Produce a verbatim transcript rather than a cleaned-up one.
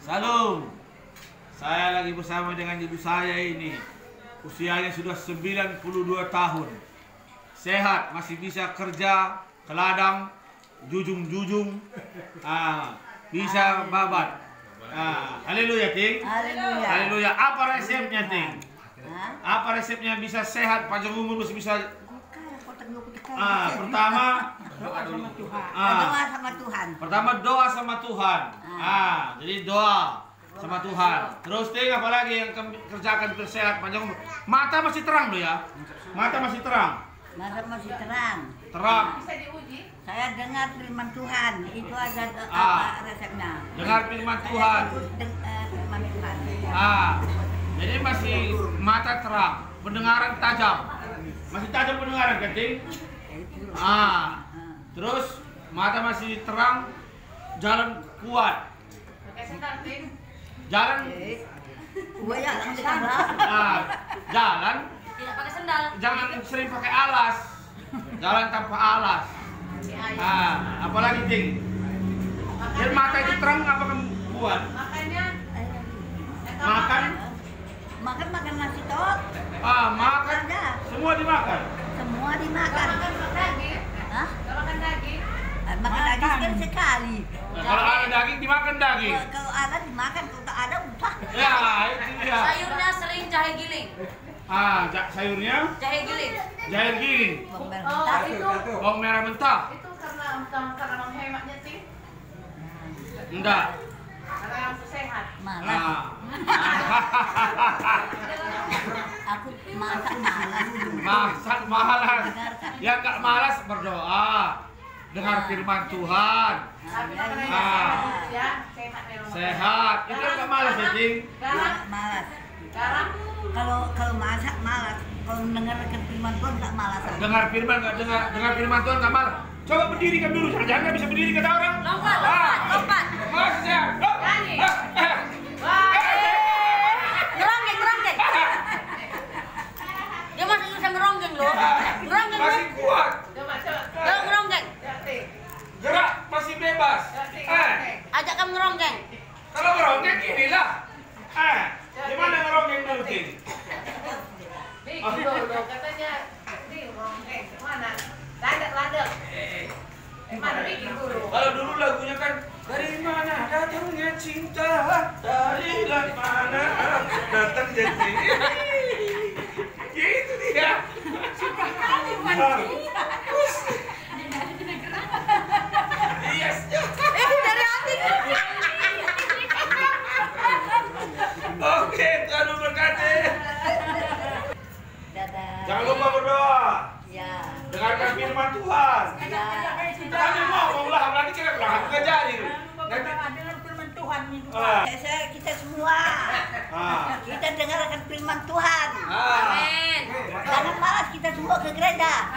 Salam. Saya lagi bersama dengan ibu saya ini. Usianya sudah sembilan puluh dua tahun. Sehat, masih bisa kerja ke ladang, jujung-jujung. Ah, bisa babat. Ah, haleluya, Ting. Haleluya. Haleluya. Apa resepnya, Ting? Apa resepnya bisa sehat, panjang umur, masih bisa. Ah, pertama doa sama Tuhan. Ah. Doa sama Tuhan. Pertama doa sama Tuhan. Ah, ah jadi doa sama Tuhan. Terus Ting, apa lagi yang kamu kerjakan biar sehat panjang umur? Mata masih terang loh ya. Mata masih terang. Mata masih terang. Terang. Bisa diuji. Saya dengar firman Tuhan. Itu aja Ah. apa resepnya. Dengar firman Tuhan. Den- eh, firman Tuhan. Ah. Jadi masih mata terang, pendengaran tajam. Masih tajam pendengaran kan, Ting? Ah. Terus mata masih terang, jalan kuat. Pakai sendal, Ting. Jalan Gua ya langsung ah, jalan Tidak pakai sendal. jangan sering pakai alas. Jalan tanpa alas. Ah, apalagi, Ting? Jadi mata itu terang apa kamu buat? Makannya Makan? makan makan nasi tok. Ah, makan. Ada. Semua dimakan. Semua Kalau dimakan. makan makan daging. Hah? Kalau makan daging. Eh, Makan daging kan sekali. Nah, kalau ada daging dimakan daging. Kalau- Kalau ada dimakan, kalau tak ada udah. Ya, itu dia. Sayurnya sering jahe giling. Ah, ja- sayurnya Jahe giling. jahe giling, Bawang merah Oh, mentah. itu bawang merah mentah. itu karena karena menghematnya, Ting. Enggak. Karena langsung sehat. Malas. Ah. Aku masak malas. Masak malas. Ya enggak malas berdoa. Dengar firman Tuhan. Tapi ya, karena iya. sehat ya, sehat memang. Sehat. Itu enggak malas ya, Ting? Garam, Malas. garam. Kalau kalau masak malas. Kalau mendengarkan firman Tuhan nggak malas. Dengar firman enggak dengar dengar firman Tuhan enggak malas. Coba berdiri kan dulu, jangan enggak bisa berdiri kata orang. Lompat, Ah. lompat, lompat. Masya. Nyanyi. Wah, ngeronggeng, ngeronggeng. Dia masih bisa ngeronggeng loh. Ngeronggeng loh. Masih kuat. Coba, coba. Eh. Coba ngeronggeng. Gerak masih bebas. Eh, Ajak kamu ngeronggeng. kalau ngeronggeng inilah. Eh, gimana ngeronggeng dulu, Ting? Bikin dulu, katanya. Nih, ngeronggeng. Mana? Landak, landak. Mana bikin dulu? Kalau dulu lagunya kan dari mana datangnya cinta, dari mana datang janji. Gitu dia. Yes. Eh, dari hati. Oke, Tuhan berkati. Dadah. Jangan lupa berdoa. Ya. Dengarkan firman Tuhan. Ya. Kami ngomong lah, berarti kita bilang nggak jadi. Nanti. Ah. Saya kita semua. Ah. Kita dengarkan firman Tuhan. Ah. Amin. Jangan malas kita semua ke gereja.